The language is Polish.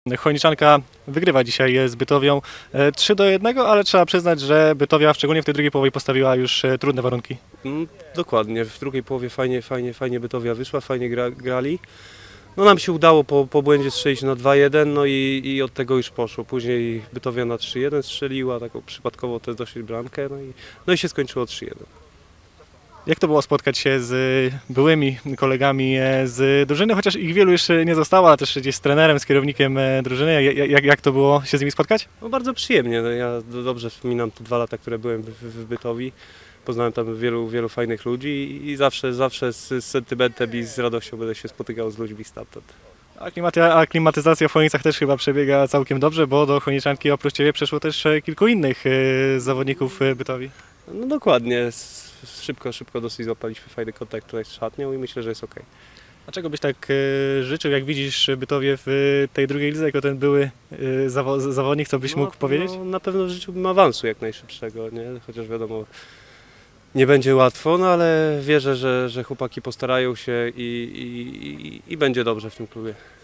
Chojniczanka wygrywa dzisiaj z Bytowią 3-1, ale trzeba przyznać, że Bytowia szczególnie w tej drugiej połowie postawiła już trudne warunki. Dokładnie, w drugiej połowie fajnie Bytowia wyszła, fajnie grali. No nam się udało po błędzie strzelić na 2-1, no i od tego już poszło. Później Bytowia na 3-1 strzeliła, taką przypadkowo też dosyć bramkę, no i się skończyło 3-1. Jak to było spotkać się z byłymi kolegami z drużyny, chociaż ich wielu już nie zostało, ale też gdzieś z trenerem, z kierownikiem drużyny, jak to było się z nimi spotkać? No bardzo przyjemnie, no ja dobrze wspominam te 2 lata, które byłem w Bytowi. Poznałem tam wielu fajnych ludzi i zawsze z sentymentem i z radością będę się spotykał z ludźmi stamtąd. Aklimatyzacja w Chojnicach też chyba przebiega całkiem dobrze, bo do Chojniczanki oprócz Ciebie przeszło też kilku innych zawodników Bytowi. No dokładnie, szybko dosyć złapaliśmy fajny kontakt tutaj z szatnią i myślę, że jest ok. A czego byś tak życzył, jak widzisz Bytowie w tej drugiej lidze, jako ten były zawodnik, co byś mógł powiedzieć? No, na pewno życzyłbym awansu jak najszybszego, nie? Chociaż wiadomo, nie będzie łatwo, no ale wierzę, że chłopaki postarają się i będzie dobrze w tym klubie.